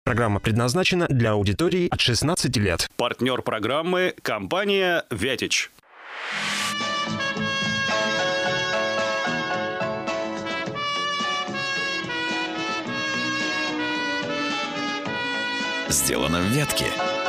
Программа предназначена для аудитории от 16 лет. Партнер программы – компания «Вятич». Сделано в Вятке.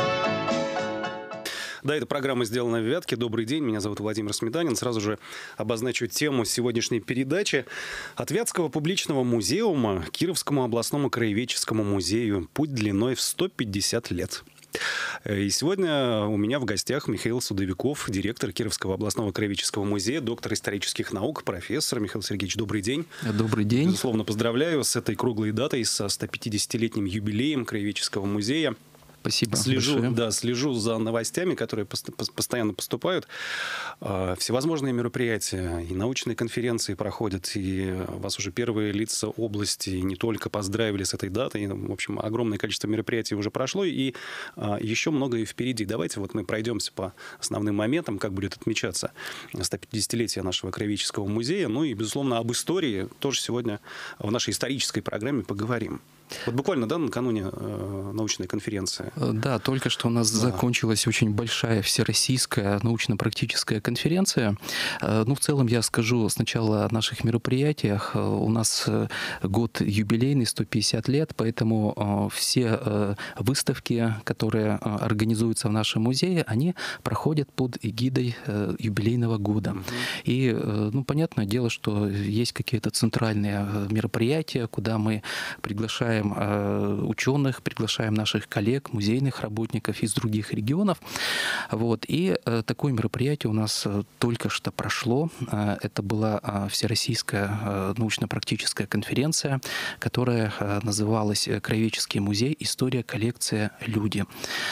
Да, это программа «Сделано в Вятке». Добрый день, меня зовут Владимир Сметанин. Сразу же обозначу тему сегодняшней передачи. От Вятского публичного музеума к Кировскому областному краеведческому музею. Путь длиной в 150 лет. И сегодня у меня в гостях Михаил Судовиков, директор Кировского областного краеведческого музея, доктор исторических наук, профессор. Михаил Сергеевич, добрый день. Добрый день. Безусловно, поздравляю с этой круглой датой, со 150-летним юбилеем краеведческого музея. Спасибо. Слежу за новостями, которые постоянно поступают. Всевозможные мероприятия и научные конференции проходят, и вас уже первые лица области не только поздравили с этой датой. В общем, огромное количество мероприятий уже прошло, и еще многое впереди. Давайте вот мы пройдемся по основным моментам, как будет отмечаться 150-летие нашего краеведческого музея. Ну и, безусловно, об истории тоже сегодня в нашей исторической программе поговорим. Вот буквально, да, накануне научной конференции. Да, только что у нас закончилась очень большая всероссийская научно-практическая конференция. Ну, в целом я скажу сначала о наших мероприятиях. У нас год юбилейный, 150 лет, поэтому все выставки, которые организуются в нашем музее, они проходят под эгидой юбилейного года. И, ну, понятное дело, что есть какие-то центральные мероприятия, куда мы приглашаем ученых, приглашаем наших коллег, музейных работников из других регионов. Вот. И такое мероприятие у нас только что прошло. Это была Всероссийская научно-практическая конференция, которая называлась «Краеведческий музей. История, коллекция, люди».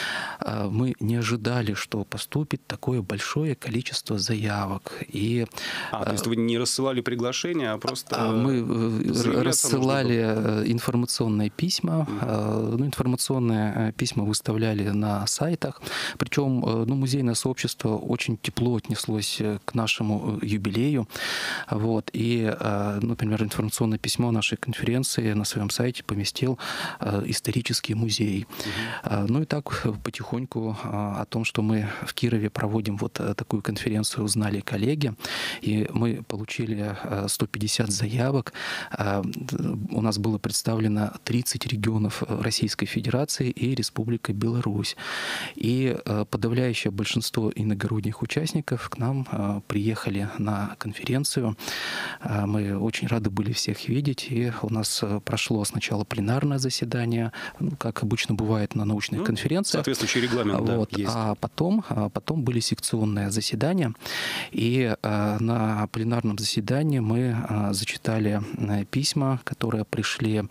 Мы не ожидали, что поступит такое большое количество заявок. И, то есть вы не рассылали приглашения, а просто... Мы рассылали информационные письма. Ну, информационные письма выставляли на сайтах. Причем музейное сообщество очень тепло отнеслось к нашему юбилею. Вот. И, например, информационное письмо нашей конференции на своем сайте поместил исторический музей. Ну и так потихоньку о том, что мы в Кирове проводим вот такую конференцию, узнали коллеги, и мы получили 150 заявок. У нас было представлено 30 регионов Российской Федерации и Республика Беларусь. И подавляющее большинство иногородних участников к нам приехали на конференцию. Мы очень рады были всех видеть, и у нас прошло сначала пленарное заседание, как обычно бывает на научных конференциях. Соответствующий регламент, вот. Да, есть. А потом были секционные заседания, и на пленарном заседании мы зачитали письма, которые пришли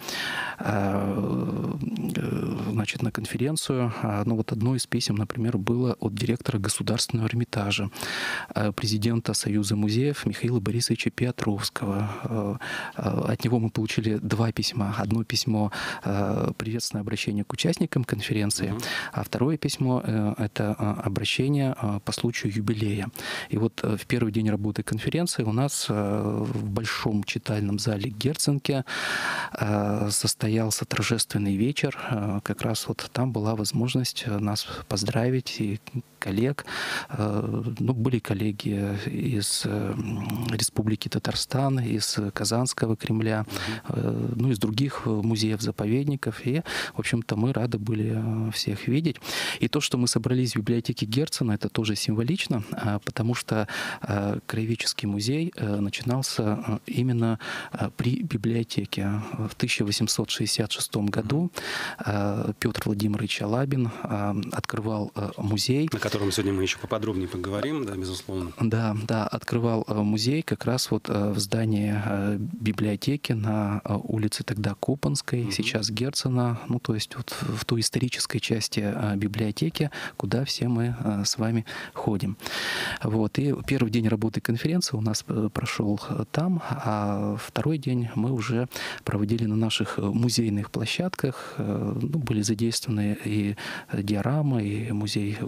значит, на конференцию. Ну, вот одно из писем, например, было от директора Государственного Эрмитажа, президента Союза музеев Михаила Борисовича Петровского. От него мы получили два письма. Одно письмо приветственное обращение к участникам конференции, а второе письмо — это обращение по случаю юбилея. И вот в первый день работы конференции у нас в большом читальном зале Герценке состоялся торжественный вечер. Как раз вот там была возможность нас поздравить, и коллег. Ну, были коллеги из Республики Татарстан, из Казанского Кремля, ну, из других музеев-заповедников. И, в общем-то, мы рады были всех видеть. И то, что мы собрались в библиотеке Герцена, это тоже символично, потому что краеведческий музей начинался именно при библиотеке. В 1866 году Петр Владимирович Алабин открывал музей. На котором сегодня мы еще поподробнее поговорим, да, безусловно. Да, открывал музей как раз вот в здании библиотеки на улице тогда Копанской, сейчас Герцена, ну, то есть вот в той исторической части библиотеки, куда все мы с вами ходим. Вот. И первый день работы конференции у нас прошел там, а второй день мы уже проводили на наших музейных площадках. Ну, были задействованы и диорама, и музей воинской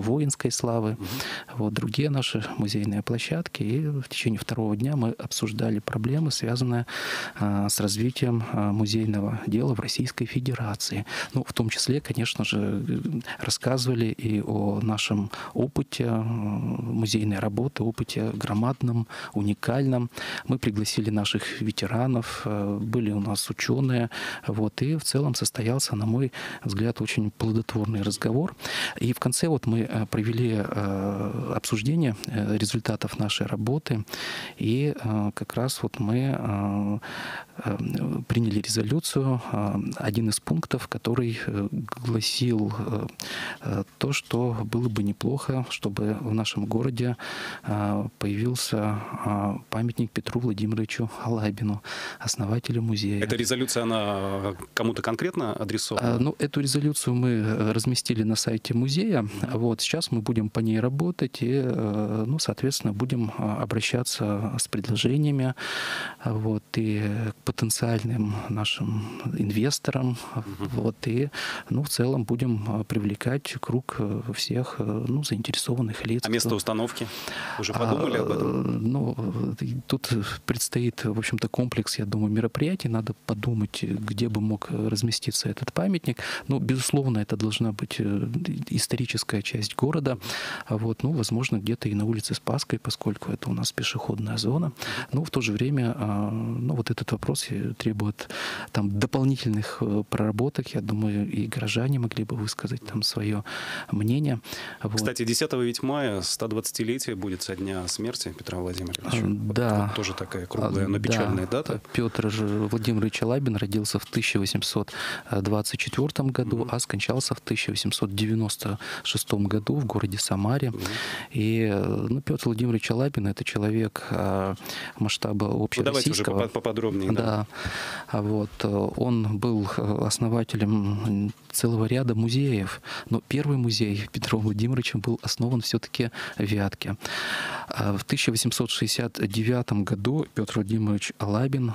славы, вот, другие наши музейные площадки. И в течение второго дня мы обсуждали проблемы, связанные с развитием музейного дела в Российской Федерации. Ну, в том числе, конечно же, рассказывали и о нашем опыте музейной работы, опыте громадном, уникальном. Мы пригласили наших ветеранов, были у нас ученые, вот, и в целом состоялся, на мой взгляд, очень плодотворный разговор. И в конце вот мы провели обсуждение результатов нашей работы, и как раз вот мы приняли резолюцию, один из пунктов, который гласил то, что было бы неплохо, чтобы в нашем городе появился памятник Петру Владимировичу Алабину, основателю музея. Эта резолюция, она кому-то конкретно адресована? Ну, эту резолюцию мы разместили на сайте музея. Вот, сейчас мы будем по ней работать и, ну, соответственно, будем обращаться с предложениями, вот, и к потенциальным нашим инвесторам, вот, и, ну, в целом будем привлекать круг всех, ну, заинтересованных лиц. А место установки? Уже подумали об этом? Ну, тут предстоит, в общем-то, комплекс, я думаю, мероприятий. Надо подумать, где бы мог разместиться этот памятник. Ну, безусловно, это должна быть историческая часть города. Вот, ну, возможно, где-то и на улице Спасской, поскольку это у нас пешеходная зона. Но в то же время, ну, вот этот вопрос требует там дополнительных проработок. Я думаю, и горожане могли бы высказать там свое мнение. Вот. Кстати, 10 ведь мая 120-летие будет со дня смерти Петра Владимировича. Да. Вот тоже такая круглая, но печальная дата. Петр Владимирович Алабин родился в 1824 году, а скончался в 1896 году в городе Самаре. И, ну, Петр Владимирович Алабин — это человек масштаба общероссийского. Давайте уже поподробнее. Да. Вот. Он был основателем целого ряда музеев. Но первый музей Петром Владимировичем был основан все-таки в Вятке. В 1869 году Петр Владимирович Алабин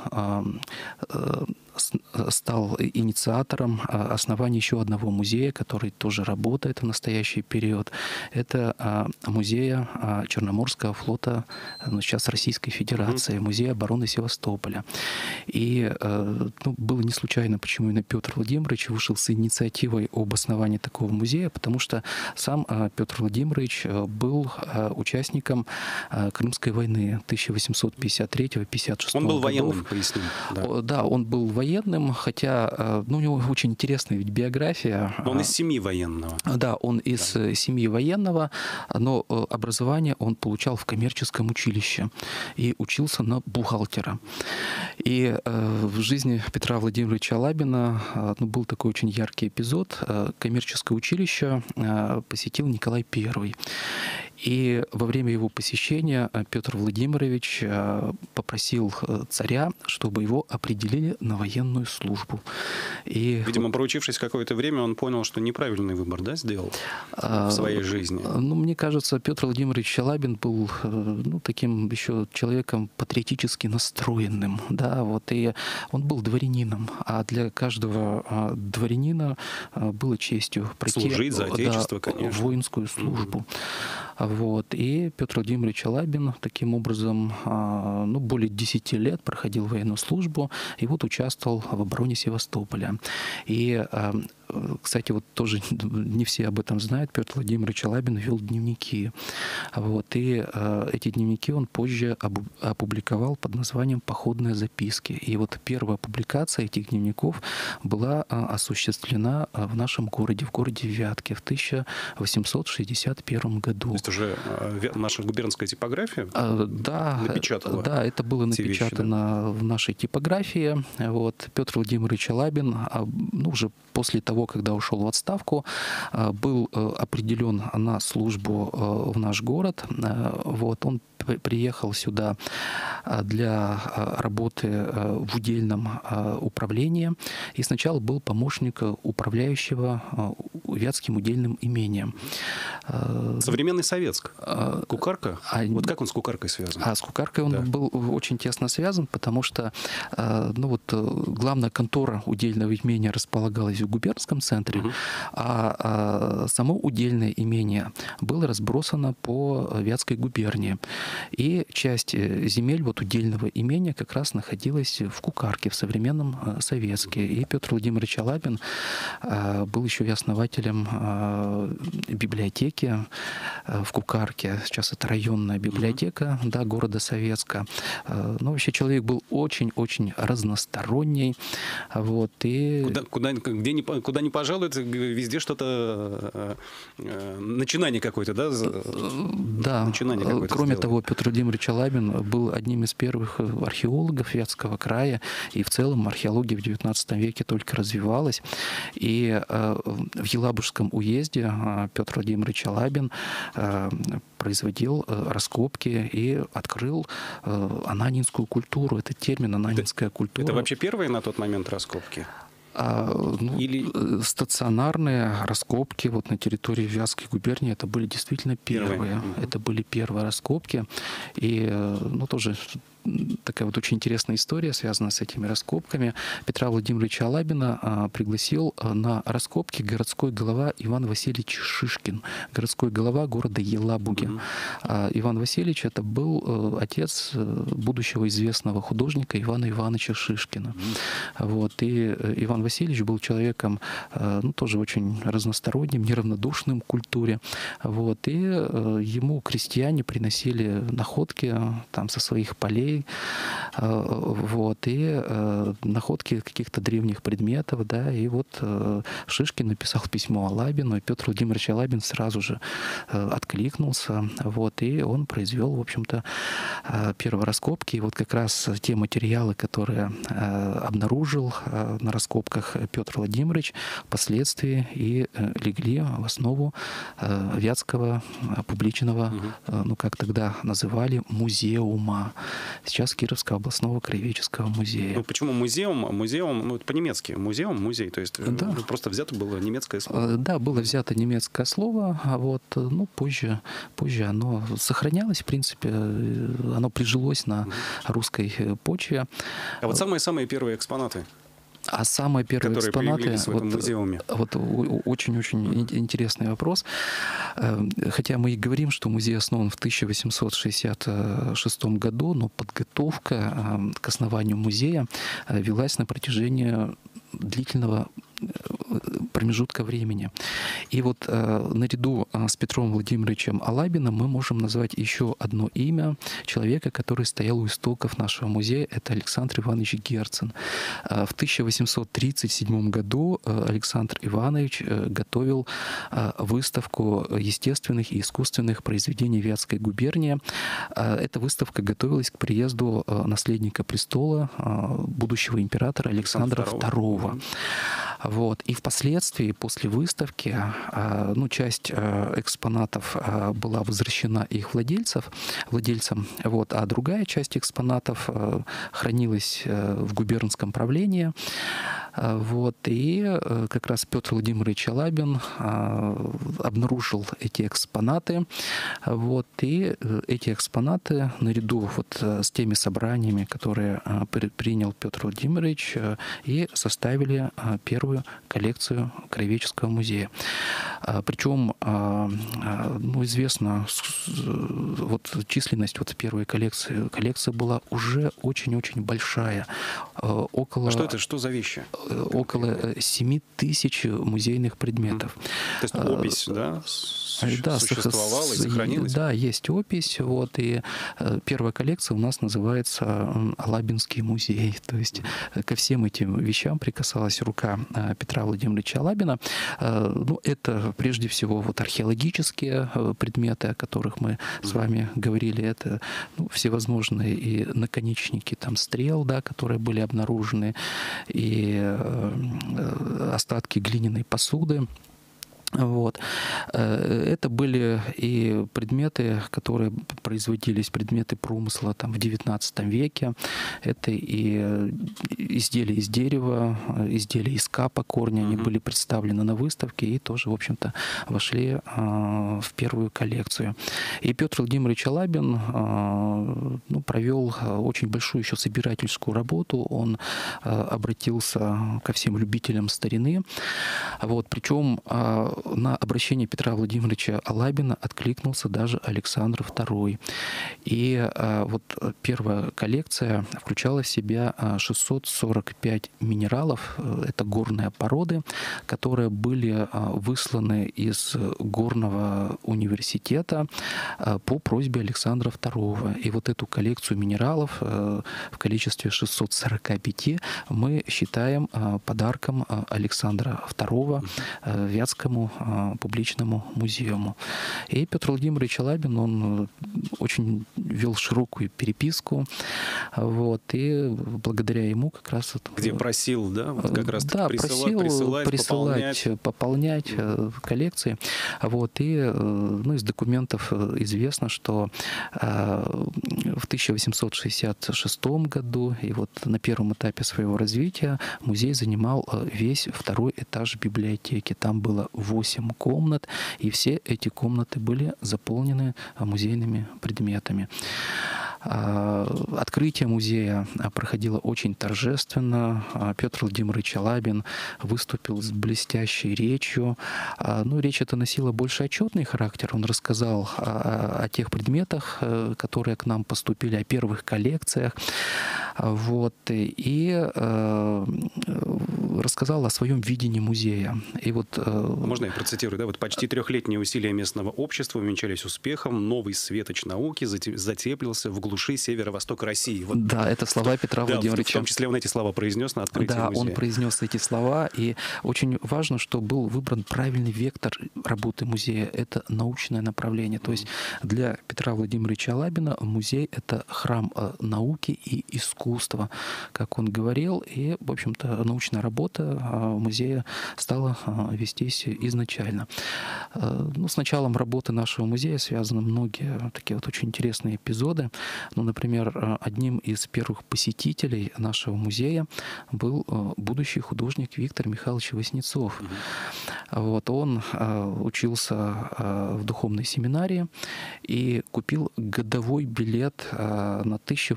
стал инициатором основания еще одного музея, который тоже работает в настоящий период. Это музея Черноморского флота, сейчас Российской Федерации, музей обороны Севастополя. И ну, было не случайно, почему именно Петр Владимирович вышел с инициативой об основании такого музея, потому что сам Петр Владимирович был участником Крымской войны 1853-56 Он был годов. военным, поясним. Да, он был военным, хотя ну, у него очень интересная ведь биография. Но он из семьи военного. Да, он из семьи военного, но образование он получал в коммерческом училище и учился на бухгалтера. И в жизни Петра Владимировича Алабина ну, был такой очень яркий эпизод. Коммерческое училище посетил Николай I. И во время его посещения Петр Владимирович попросил царя, чтобы его определили на военную службу. И видимо, проучившись какое-то время, он понял, что неправильный выбор, да, сделал в своей жизни. Ну, мне кажется, Петр Владимирович Алабин был ну, таким еще человеком патриотически настроенным, да, вот, и он был дворянином, а для каждого дворянина было честью пройти служить за отечество, конечно, воинскую службу. Вот. И Петр Владимирович Алабин таким образом ну, более 10 лет проходил военную службу и вот участвовал в обороне Севастополя. И кстати, вот тоже не все об этом знают. Петр Владимирович Алабин вел дневники. Вот, и эти дневники он позже опубликовал под названием «Походные записки». И вот первая публикация этих дневников была осуществлена в нашем городе, в городе Вятке в 1861 году. То есть уже наша губернская типография напечатала? Да, это было напечатано вещи, да? в нашей типографии. Вот, Петр Владимирович Алабин, ну, уже после того, когда ушел в отставку, был определен на службу в наш город. Вот, он приехал сюда для работы в удельном управлении и сначала был помощник управляющего вятским удельным имением. Современный Советск. Кукарка? Вот как он с Кукаркой связан? С Кукаркой он был очень тесно связан, потому что главная контора удельного имения располагалась в губернском центре, а само удельное имение было разбросано по Вятской губернии. И часть земель удельного имения как раз находилась в Кукарке, в современном Советске. И Петр Владимирович Алабин был еще и основателем библиотеки в Кукарке. Сейчас это районная библиотека города Советска. Но вообще человек был очень-очень разносторонний. И... Куда ни пожалует, везде что-то начинание какое-то, да? Да. Кроме того, Петр Владимирович Алабин был одним из первых археологов Вятского края, и в целом археология в XIX веке только развивалась. И в Елабужском уезде Петр Владимирович Алабин производил раскопки и открыл ананинскую культуру. Это термин «ананинская культура». Это вообще первые на тот момент раскопки? Стационарные раскопки на территории Вятской губернии это были действительно первые. Это были первые раскопки. И тоже такая очень интересная история, связанная с этими раскопками. Петра Владимировича Алабина пригласил на раскопки городской глава Иван Васильевич Шишкин, городской глава города Елабуги. Иван Васильевич это был отец будущего известного художника Ивана Ивановича Шишкина. И Иван Васильевич был человеком тоже очень разносторонним, неравнодушным к культуре. И ему крестьяне приносили находки со своих полей, и находки каких-то древних предметов, и Шишкин написал письмо Алабину, и Петр Владимирович Алабин сразу же откликнулся, и он произвел, в общем-то, первые раскопки, и как раз те материалы, которые обнаружил на раскопках Петр Владимирович, впоследствии и легли в основу Вятского публичного, как тогда называли, музеума. Сейчас Кировского областного краеведческого музея. Почему музеум? Музеум, по-немецки. Музей. То есть просто взято было немецкое слово. Да, было взято немецкое слово, позже оно сохранялось, в принципе, оно прижилось на русской почве. А самые первые экспонаты? А самые первые экспонаты, в этом музеуме. Очень-очень интересный вопрос. Хотя мы и говорим, что музей основан в 1866 году, но подготовка к основанию музея велась на протяжении длительного промежутка времени. И наряду с Петром Владимировичем Алабиным мы можем назвать еще одно имя человека, который стоял у истоков нашего музея. Это Александр Иванович Герцен. В 1837 году Александр Иванович готовил выставку естественных и искусственных произведений Вятской губернии. Эта выставка готовилась к приезду наследника престола, будущего императора Александра II. И впоследствии, после выставки, часть экспонатов была возвращена их владельцам, а другая часть экспонатов хранилась в губернском правлении. И как раз Петр Владимирович Алабин обнаружил эти экспонаты. И эти экспонаты, наряду с теми собраниями, которые принял Петр Владимирович, и составили первую коллекцию Краеведческого музея. Причем, известно, численность первой коллекции. Коллекция была уже очень-очень большая. Что за вещи? Около 7 тысяч музейных предметов. То есть опись, существовала и сохранилась? Да, есть опись. И первая коллекция у нас называется Алабинский музей. То есть ко всем этим вещам прикасалась рука Петра Владимировича Алабина. Это прежде всего археологические предметы, о которых мы с вами говорили. Это всевозможные и наконечники стрел, которые были обнаружены, и остатки глиняной посуды. Вот. Это были и предметы, которые производились, предметы промысла там, в XIX веке. Это и изделия из дерева, изделия из капа корня. Они были представлены на выставке и тоже, в общем-то, вошли в первую коллекцию. И Петр Владимирович Алабин провел очень большую еще собирательскую работу. Он обратился ко всем любителям старины. Вот. Причем на обращение Петра Владимировича Алабина откликнулся даже Александр II. И вот первая коллекция включала в себя 645 минералов, это горные породы, которые были высланы из горного университета по просьбе Александра II. И вот эту коллекцию минералов в количестве 645 мы считаем подарком Александра II Вятскому публичному музею. И Петр Владимирович Алабин, он очень вел широкую переписку, вот, и благодаря ему как раз... Где просил, да, вот как раз да, присылать, пополнять коллекции. Вот, и из документов известно, что в 1866 году и вот на первом этапе своего развития музей занимал весь второй этаж библиотеки. Там было 8 комнат, и все эти комнаты были заполнены музейными предметами. Открытие музея проходило очень торжественно. Петр Владимирович Алабин выступил с блестящей речью. Речь эта носила больше отчетный характер. Он рассказал о тех предметах, которые к нам поступили, о первых коллекциях. Вот, и рассказал о своем видении музея. И вот, можно я процитирую? Да? Вот почти 3-летние усилия местного общества увенчались успехом. Новый светоч науки затеплился в глуши северо-востока России. Вот. Да, это слова Петра Владимировича. В том числе он эти слова произнес на открытии музея. Да, он произнес эти слова. И очень важно, что был выбран правильный вектор работы музея. Это научное направление. То есть для Петра Владимировича Алабина музей — это храм науки и искусства, как он говорил. И, в общем-то, научная работа музея стала вестись изначально. С началом работы нашего музея связаны многие такие вот очень интересные эпизоды. Например, одним из первых посетителей нашего музея был будущий художник Виктор Михайлович Васнецов. Вот, он учился в духовной семинарии и купил годовой билет на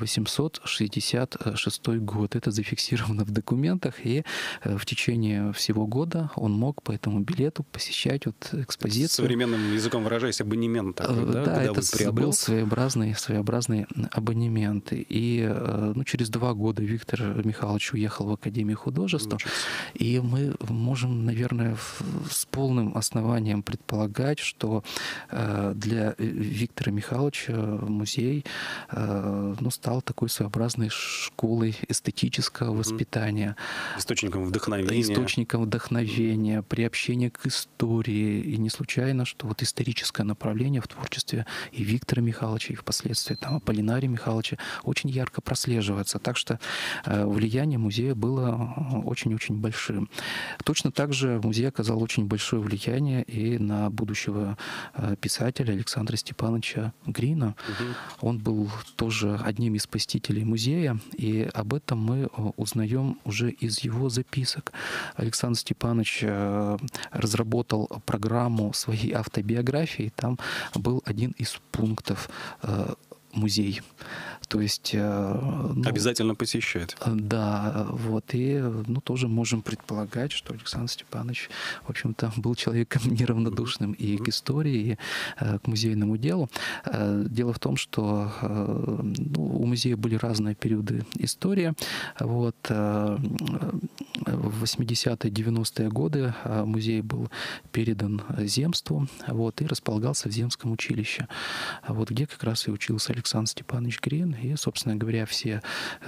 1866 год. Это зафиксировано в документах, и в течение всего года он мог по этому билету посещать вот экспозицию. Современным языком выражаясь, абонемент такой, да? Да, это был своеобразный абонемент. И через 2 года Виктор Михайлович уехал в Академию художеств, и мы можем, наверное, с полным основанием предполагать, что для Виктора Михайловича музей стал такой своеобразной школой эстетического воспитания. Источником вдохновения, приобщения к истории. И не случайно, что вот историческое направление в творчестве и Виктора Михайловича, и впоследствии Аполлинария Михайловича очень ярко прослеживается. Так что влияние музея было очень-очень большим. Точно так же музей оказал очень большое влияние и на будущего писателя Александра Степановича Грина. Он был тоже одним из посетителей музея, и об этом мы узнаем уже из его записок. Александр Степанович разработал программу своей автобиографии. Там был один из пунктов музей. То есть... обязательно посещать. Да, вот. И тоже можем предполагать, что Александр Степанович, в общем-то, был человеком неравнодушным и к истории, и к музейному делу. Дело в том, что у музея были разные периоды истории. Вот. В 80-е, 90-е годы музей был передан земству, вот, и располагался в земском училище, вот, где как раз и учился Александр Александр Степанович Грин, и, собственно говоря, все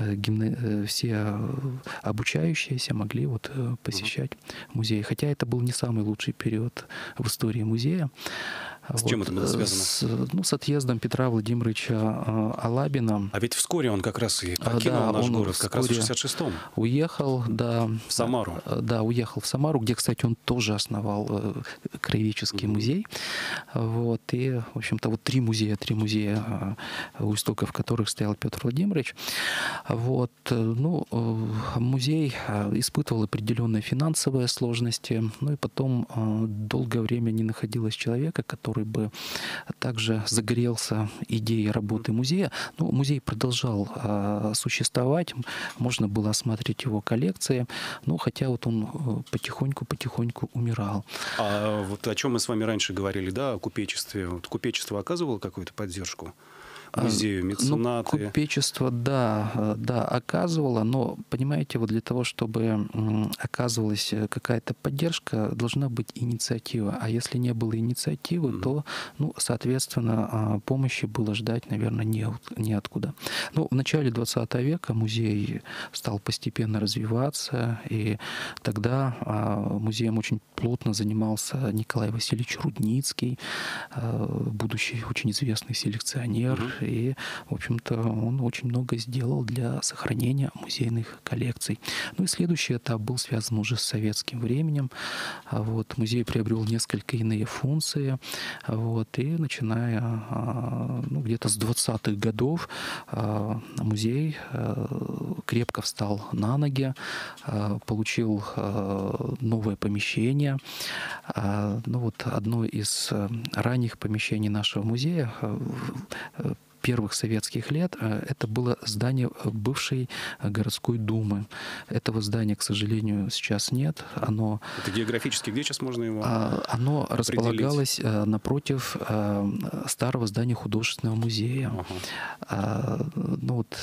обучающиеся могли вот посещать музей. Хотя это был не самый лучший период в истории музея. С чем это было связано? С отъездом Петра Владимировича Алабина. А ведь вскоре он как раз и покинул наш город, как раз в 66-м. Уехал, да. В Самару. Да, уехал в Самару, где, кстати, он тоже основал краеведческий музей. Вот. И, в общем-то, вот три музея, у истоков которых стоял Петр Владимирович. Вот. Ну, музей испытывал определенные финансовые сложности, ну и потом долгое время не находилось человека, который бы также загорелся идеей работы музея. Ну, музей продолжал существовать, можно было осмотреть его коллекции, но хотя вот он потихоньку умирал. А вот о чем мы с вами раньше говорили, да, о купечестве. Вот купечество оказывало какую-то поддержку музею, меценаты? Ну, купечество, да, оказывало, но, понимаете, вот для того, чтобы оказывалась какая-то поддержка, должна быть инициатива. А если не было инициативы, то, ну, соответственно, помощи было ждать, наверное, неоткуда. Ну, в начале 20 века музей стал постепенно развиваться, и тогда музеем очень плотно занимался Николай Васильевич Рудницкий, будущий очень известный селекционер. И, в общем-то, он очень много сделал для сохранения музейных коллекций. Ну и следующий этап был связан уже с советским временем. Вот, музей приобрел несколько иные функции. Вот, и начиная где-то с 20-х годов музей крепко встал на ноги, получил новое помещение. Ну вот одно из ранних помещений нашего музея первых советских лет это было здание бывшей городской думы. Этого здания, к сожалению, сейчас нет. Это географически где сейчас можно его Оно располагалось напротив старого здания художественного музея. Ну, вот,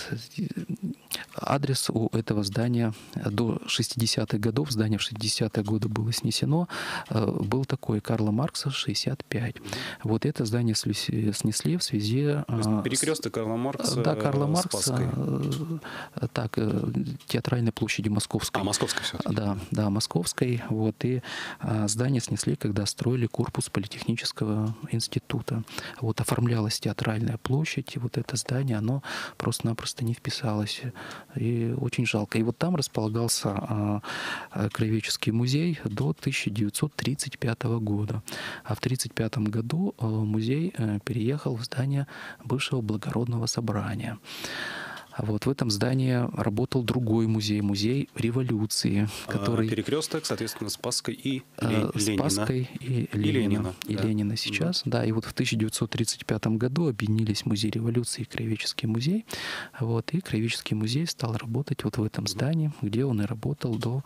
адрес у этого здания до 60-х годов, здание в 60-е годы было снесено, был такой: Карла Маркса, 65. Вот это здание снесли в связи... Перекресток Карла Маркса, да, Карла Маркса, Спасской. Так, театральной площади Московской. Московской все-таки. Да, Московской. Вот, и здание снесли, когда строили корпус Политехнического института. Вот, оформлялась театральная площадь, и вот это здание, оно просто-напросто не вписалось. И очень жалко. И вот там располагался краеведческий музей до 1935 года. А в 1935 году музей переехал в здание бывшего благородного собрания. Вот в этом здании работал другой музей, музей революции, который... Перекресток, соответственно, Спасской и Ленина. Спасской и Ленина. И да. Ленина сейчас. Да, и вот в 1935 году объединились музей революции и краеведческий музей. Вот, и краеведческий музей стал работать вот в этом здании, где он и работал до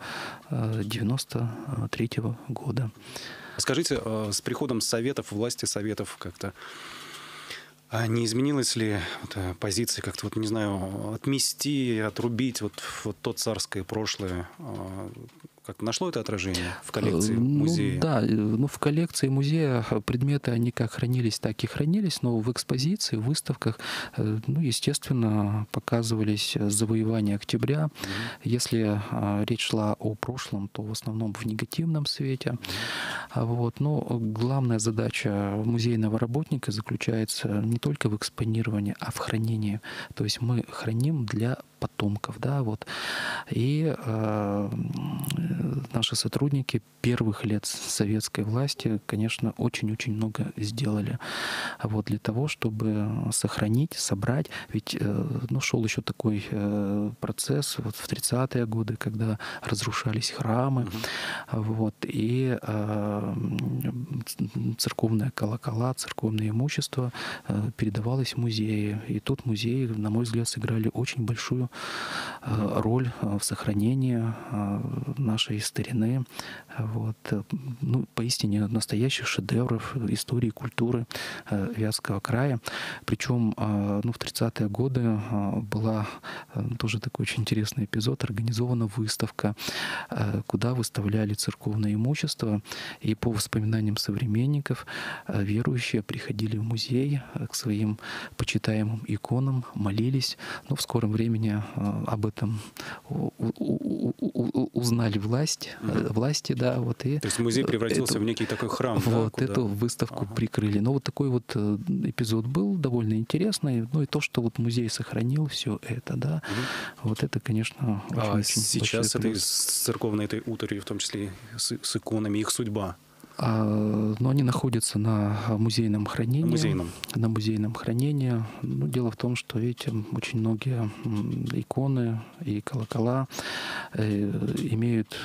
1993 года. Скажите, с приходом Советов, власти Советов как-то не изменилась ли позиция как-то, не знаю, отмести, отрубить вот то царское прошлое? Как нашло это отражение в коллекции музея? В коллекции музея предметы, они как хранились, так и хранились, но в экспозиции, в выставках, естественно, показывались завоевания октября. Если речь шла о прошлом, то в основном в негативном свете. Вот. Но главная задача музейного работника заключается не только в экспонировании, а в хранении. То есть мы храним для потомков, да, вот. И наши сотрудники первых лет советской власти, конечно, очень-очень много сделали вот, для того, чтобы сохранить, собрать. Ведь шел еще такой процесс вот, в 30-е годы, когда разрушались храмы, вот, и церковные колокола, церковное имущество передавалось в музеи. И тут музеи, на мой взгляд, сыграли очень большую роль в сохранении нашей старины. Вот. Ну, поистине настоящих шедевров истории и культуры Вятского края. Причем ну, в 30-е годы была тоже такой очень интересный эпизод. Организована выставка, куда выставляли церковное имущество. И по воспоминаниям современников верующие приходили в музей к своим почитаемым иконам, молились. Но в скором времени об этом узнали власти, да, вот. И то есть музей превратился в некий такой храм, вот, да, эту выставку прикрыли. Но вот такой вот эпизод был довольно интересный. Ну и то, что вот музей сохранил все это, да, вот это, конечно, очень сейчас этой церковной этой утвари, в том числе с иконами, их судьба? Но они находятся на музейном хранении. На музейном хранении. Ну, дело в том, что, видите, очень многие иконы и колокола имеют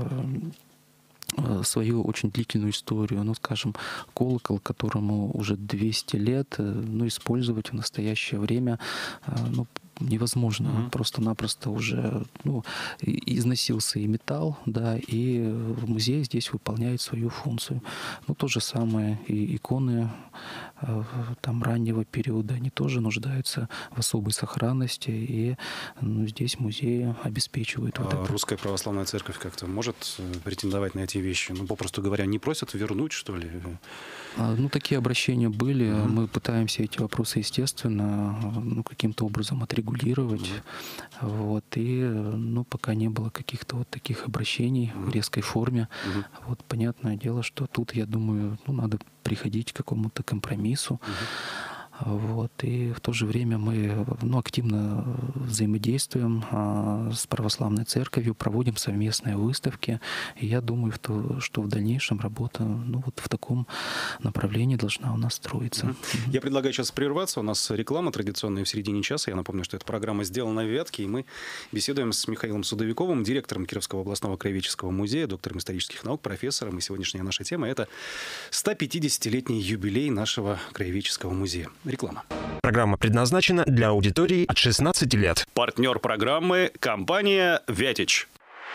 свою очень длительную историю. Ну, скажем, колокол, которому уже 200 лет, ну, использовать в настоящее время, ну, невозможно. Просто-напросто уже, ну, износился и металл, да, и музей здесь выполняет свою функцию. Ну, то же самое и иконы там раннего периода, они тоже нуждаются в особой сохранности, и ну, здесь музеи обеспечивают вот это. Русская православная церковь как-то может претендовать на эти вещи? Ну, попросту говоря, не просят вернуть, что ли? Ну, такие обращения были. Мы пытаемся эти вопросы, естественно, ну, каким-то образом отрегулировать. Вот. И ну, пока не было каких-то вот таких обращений в резкой форме. Вот, понятное дело, что тут, я думаю, ну, надо приходить к какому-то компромиссу. Вот. И в то же время мы ну, активно взаимодействуем с православной церковью, проводим совместные выставки. И я думаю, что в дальнейшем работа ну, вот в таком направлении должна у нас строиться. Я предлагаю сейчас прерваться. У нас реклама традиционная в середине часа. Я напомню, что эта программа сделана в Вятке. И мы беседуем с Михаилом Судовиковым, директором Кировского областного краеведческого музея, доктором исторических наук, профессором. И сегодняшняя наша тема — это 150-летний юбилей нашего краеведческого музея. Реклама. Программа предназначена для аудитории от 16 лет. Партнер программы — компания «Вятич».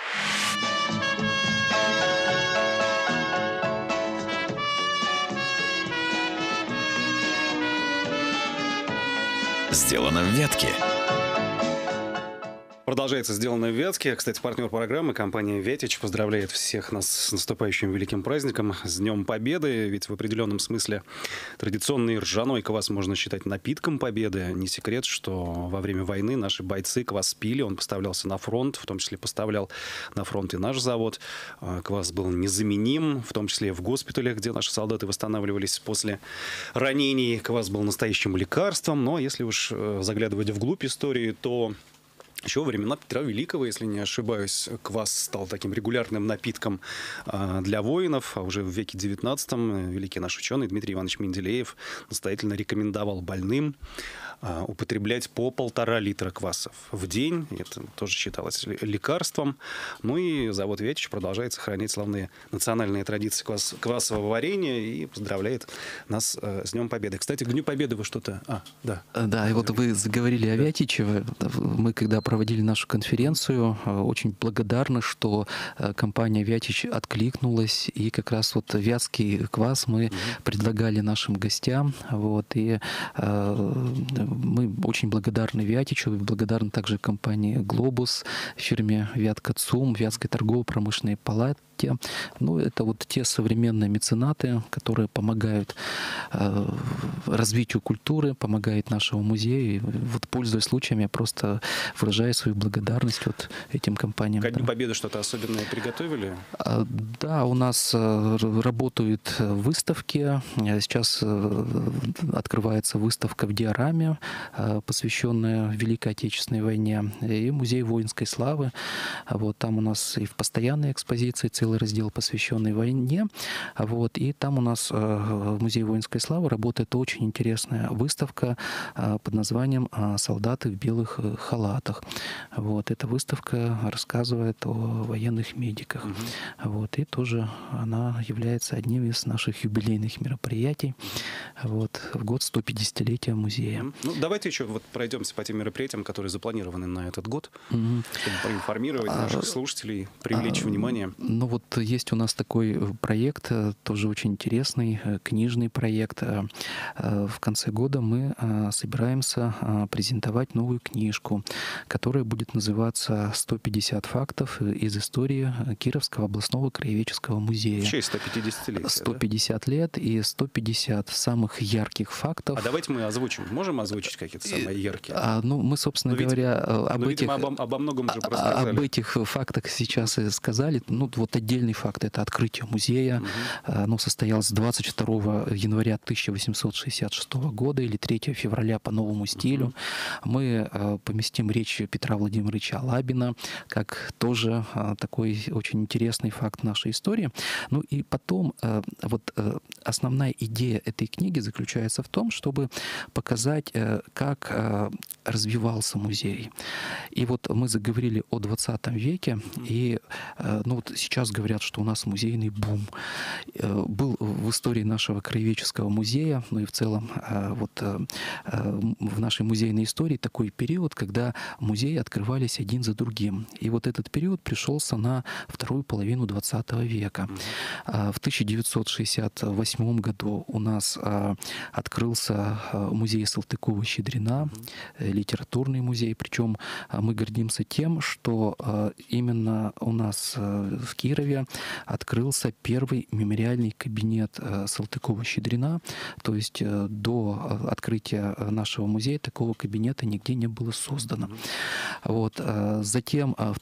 Сделано в Вятке. Продолжается «Сделано в Вятке». Кстати, партнер программы, компания «Вятич», поздравляет всех нас с наступающим великим праздником, с Днем Победы. Ведь в определенном смысле традиционный ржаной квас можно считать напитком победы. Не секрет, что во время войны наши бойцы квас пили, он поставлялся на фронт, в том числе поставлял на фронт и наш завод. Квас был незаменим, в том числе в госпиталях, где наши солдаты восстанавливались после ранений. Квас был настоящим лекарством. Но если уж заглядывать вглубь истории, то еще во времена Петра Великого, если не ошибаюсь, квас стал таким регулярным напитком для воинов. А уже в веке XIX великий наш ученый Дмитрий Иванович Менделеев настоятельно рекомендовал больным употреблять по 1,5 литра квасов в день. Это тоже считалось лекарством. Ну и завод «Вятич» продолжает сохранять славные национальные традиции квасового варенья и поздравляет нас с Днем Победы. Кстати, к Дню Победы вы что-то... Да. Да, и вот вы заговорили о Вятиче. Мы, когда проводили нашу конференцию, очень благодарны, что компания «Вятич» откликнулась. И как раз вот вятский квас мы предлагали нашим гостям. Вот, и мы очень благодарны Вятичу, благодарны также компании «Глобус», фирме «Вятка ЦУМ», Вятской торгово-промышленной палате. Ну, это вот те современные меценаты, которые помогают развитию культуры, помогают нашему музею. И вот, пользуясь случаем, я просто выражаю свою благодарность вот этим компаниям. Ко Дню Победы что-то особенное приготовили? Да, у нас работают выставки. Сейчас открывается выставка в Диораме, посвященная Великой Отечественной войне, и музей воинской славы. Вот там у нас и в постоянной экспозиции целый целый раздел, посвященный войне. Вот, и там у нас в Музее воинской славы работает очень интересная выставка под названием «Солдаты в белых халатах». Вот, эта выставка рассказывает о военных медиках. Вот, и тоже она является одним из наших юбилейных мероприятий вот, в год 150-летия музея. Ну, давайте еще вот пройдемся по тем мероприятиям, которые запланированы на этот год, чтобы проинформировать наших слушателей, привлечь внимание. Ну вот есть у нас такой проект, тоже очень интересный, книжный проект. В конце года мы собираемся презентовать новую книжку, которая будет называться «150 фактов из истории Кировского областного краеведческого музея». В честь 150-летия. 150 лет и 150 самых ярких фактов. А давайте мы озвучим. Можем озвучить какие-то самые яркие? Ну, мы, собственно говоря, обо многом уже рассказали. Об этих фактах сейчас и сказали. Ну, вот отдельный факт — это открытие музея. Оно состоялось 22 января 1866 года или 3 февраля по новому стилю. Мы поместим речь Петра Владимировича Алабина, как тоже такой очень интересный факт нашей истории. Ну и потом вот основная идея этой книги заключается в том, чтобы показать, как развивался музей. И вот мы заговорили о 20 веке, и ну вот сейчас говорят, что у нас музейный бум. Был в истории нашего краеведческого музея, ну и в целом вот в нашей музейной истории такой период, когда музеи открывались один за другим. И вот этот период пришелся на вторую половину 20 века. В 1968 году у нас открылся музей Салтыкова-Щедрина, литературный музей. Причем мы гордимся тем, что именно у нас в Кирове открылся первый мемориальный кабинет Салтыкова-Щедрина. То есть до открытия нашего музея такого кабинета нигде не было создано. Вот. Затем в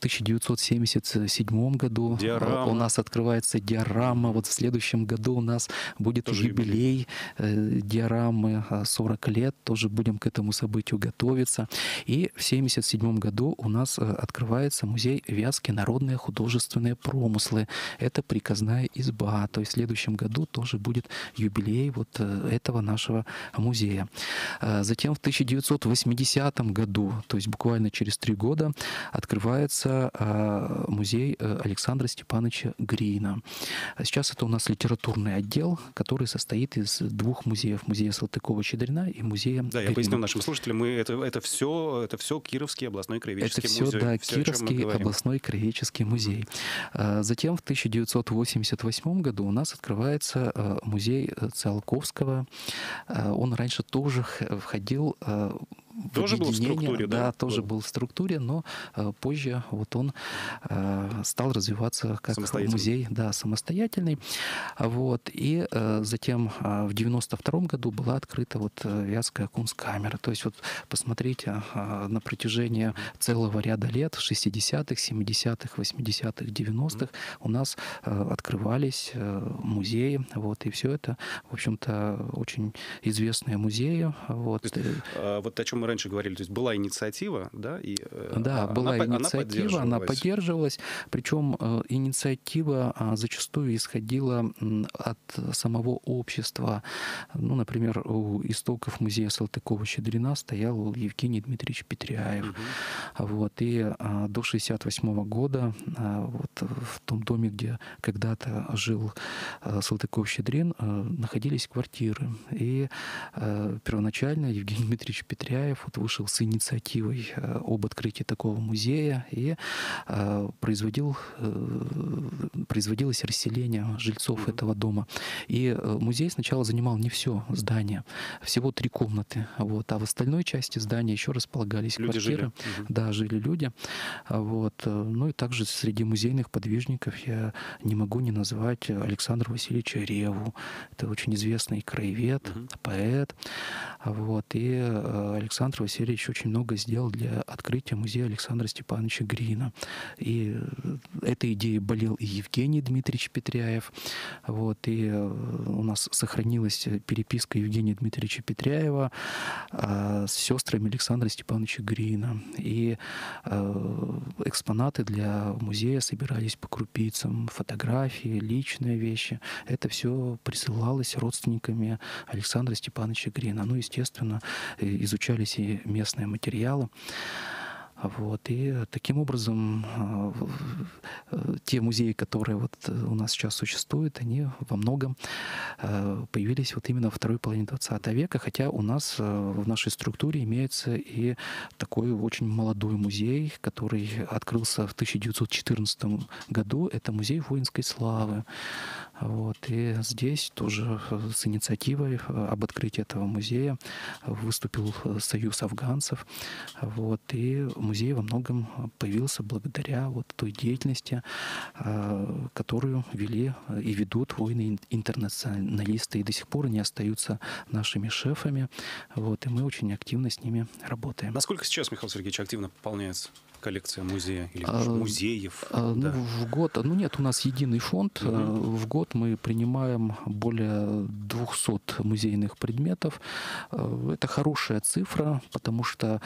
1977 году у нас открывается диорама. Вот в следующем году у нас будет тоже юбилей диорамы 40 лет. Тоже будем к этому событию готовиться. И в 1977 году у нас открывается музей Вятские народные художественные промыслы. Это приказная изба. То есть в следующем году тоже будет юбилей вот этого нашего музея. Затем в 1980 году, то есть буквально через 3 года, открывается музей Александра Степановича Грина. Сейчас это у нас литературный отдел, который состоит из 2 музеев. Музея Салтыкова-Щедрина и музея Да, я поясню нашим слушателям, это все Кировский областной краеведческий музей. Это все, да, Кировский областной краеведческий музей. Затем в 1988 году у нас открывается музей Циолковского. Он раньше тоже входил тоже был в структуре, да? Да, тоже был в структуре, но позже вот он стал развиваться как музей, да, самостоятельный. Вот. И затем в 92 году была открыта вот Вятская кунсткамера. То есть вот посмотрите, на протяжении целого ряда лет, 60-х, 70-х, 80-х, 90-х у нас открывались музеи. Вот. И все это, в общем-то, очень известные музеи. Вот. Вот о чем мы раньше говорили, то есть была инициатива, да? И, да, была инициатива, она поддерживалась. Причем инициатива зачастую исходила от самого общества. Ну, например, у истоков музея Салтыкова-Щедрина стоял Евгений Дмитриевич Петряев. Вот. И до 1968 года вот в том доме, где когда-то жил Салтыков-Щедрин, находились квартиры. И первоначально Евгений Дмитриевич Петряев вот вышел с инициативой об открытии такого музея и производилось расселение жильцов этого дома. И музей сначала занимал не все здание, всего 3 комнаты. Вот. А в остальной части здания еще располагались квартиры. Жили. Да, жили люди. Вот. Ну и также среди музейных подвижников я не могу не назвать Александра Васильевича Реву. Это очень известный краевед, поэт. Вот. И Александр Александр Васильевич очень много сделал для открытия музея Александра Степановича Грина. И этой идеей болел и Евгений Дмитриевич Петряев. Вот, и у нас сохранилась переписка Евгения Дмитриевича Петряева с сестрами Александра Степановича Грина. И экспонаты для музея собирались по крупицам, фотографии, личные вещи. Это все присылалось родственниками Александра Степановича Грина. Ну, естественно, изучались и местные материалы. Вот. И таким образом те музеи, которые вот у нас сейчас существуют, они во многом появились вот именно во второй половине 20 века, хотя у нас в нашей структуре имеется и такой очень молодой музей, который открылся в 1914 году. Это музей воинской славы. Вот. И здесь тоже с инициативой об открытии этого музея выступил Союз афганцев. Вот. И музей во многом появился благодаря вот той деятельности, которую вели и ведут воины-интернационалисты, и до сих пор они остаются нашими шефами. Вот. И мы очень активно с ними работаем. Насколько сейчас, Михаил Сергеевич, активно пополняется коллекция музея или музеев? Ну, в год, нет, у нас единый фонд. В год мы принимаем более 200 музейных предметов. Это хорошая цифра, потому что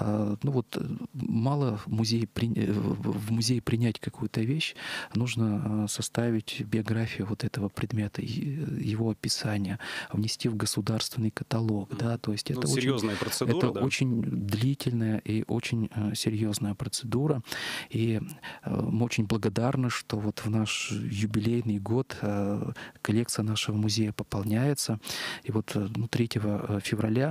мало в музее принять какую-то вещь, нужно составить биографию вот этого предмета, его описание, внести в государственный каталог. Да, то есть это серьезная процедура, это очень длительная и очень серьезная процедура. И мы очень благодарны, что вот в наш юбилейный год коллекция нашего музея пополняется. И вот 3 февраля,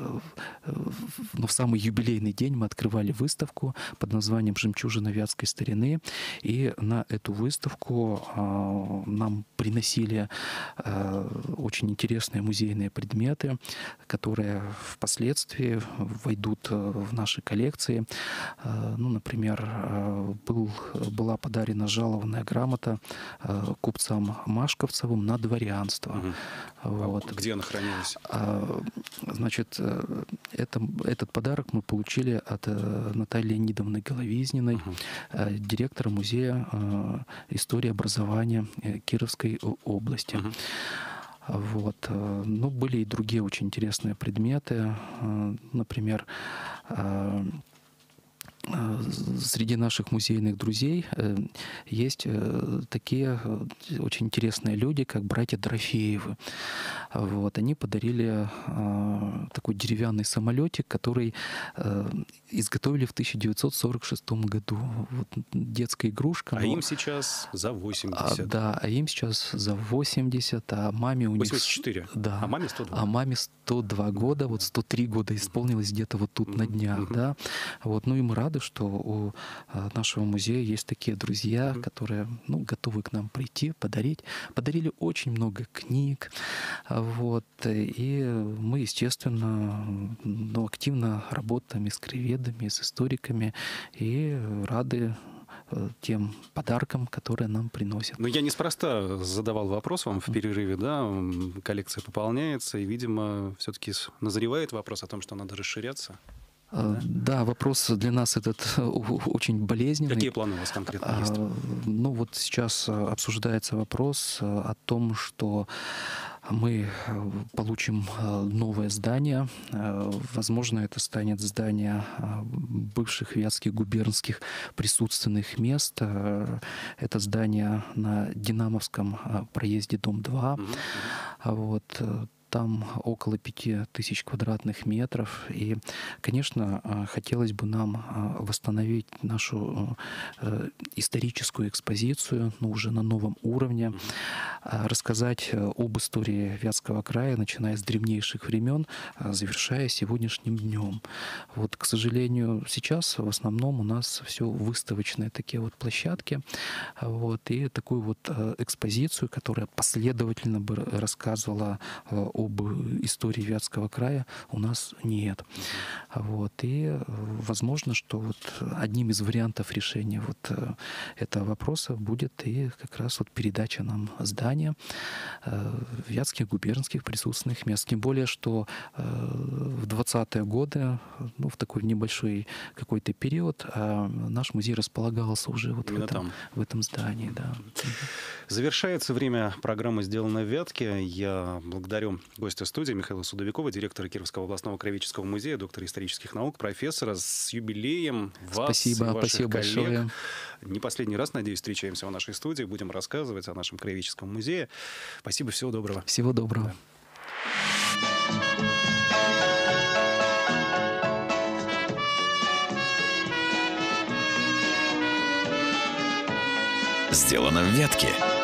в самый юбилейный день, мы открывали выставку под названием «Жемчужина вятской старины». И на эту выставку нам приносили очень интересные музейные предметы, которые впоследствии войдут в наши коллекции. Ну, например, была подарена жалованная грамота купцам Машковцевым на дворянство. Вот. Где она хранилась? Значит, этот подарок мы получили от Натальи Леонидовны Головизниной, директора музея истории образования Кировской области. Вот. Ну, были и другие очень интересные предметы. Например, среди наших музейных друзей есть такие очень интересные люди, как братья Дорофеевы. Вот. Они подарили такой деревянный самолетик, который изготовили в 1946 году. Вот, детская игрушка. А им сейчас за 80. Да, а им сейчас за 80, а маме у них... 84? Да. А маме 102? А маме 102 года, вот 103 года исполнилось где-то вот тут на днях, да. Вот, ну и мы рады, что у нашего музея есть такие друзья, которые, готовы к нам прийти, подарить. Подарили очень много книг, вот, и мы, естественно, активно работаем и с краеведами, и с историками, и рады тем подаркам, которые нам приносят. Но я неспроста задавал вопрос вам в перерыве, да, коллекция пополняется, и, видимо, все-таки назревает вопрос о том, что надо расширяться. Да, вопрос для нас этот очень болезненный. Какие планы у вас конкретно есть? Ну вот сейчас обсуждается вопрос о том, что мы получим новое здание. Возможно, это станет здание бывших вятских губернских присутственных мест. Это здание на Динамовском проезде, дом 2. Вот. Там около 5000 квадратных метров. И, конечно, хотелось бы нам восстановить нашу историческую экспозицию, но уже на новом уровне, рассказать об истории Вятского края, начиная с древнейших времен, завершая сегодняшним днем. Вот, к сожалению, сейчас в основном у нас все выставочные такие вот площадки. Вот, и такую вот экспозицию, которая последовательно бы рассказывала об истории Вятского края у нас нет. Вот. И возможно, что вот одним из вариантов решения вот этого вопроса будет и как раз вот передача нам здания вятских губернских присутственных мест. Тем более, что в 20-е годы, ну, в такой небольшой какой-то период, наш музей располагался уже вот в этом здании. Да. Завершается время программы «Сделано в Вятке». Я благодарю гостя студии Михаила Судовикова, директора Кировского областного краеведческого музея, доктора исторических наук, профессора. С юбилеем вас спасибо, и ваших спасибо коллег. большое. Не последний раз, надеюсь, встречаемся в нашей студии, будем рассказывать о нашем краеведческом музее. Спасибо, всего доброго. Всего доброго. «Сделано в Вятке».